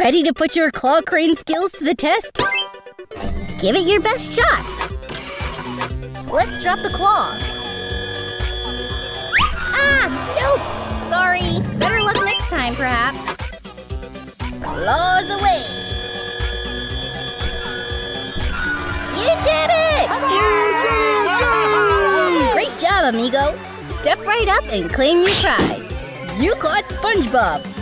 Ready to put your claw crane skills to the test? Give it your best shot! Let's drop the claw. Ah! Nope! Sorry. Better luck next time, perhaps. Claws away! You did it! Great job, amigo! Step right up and claim your prize. You caught SpongeBob!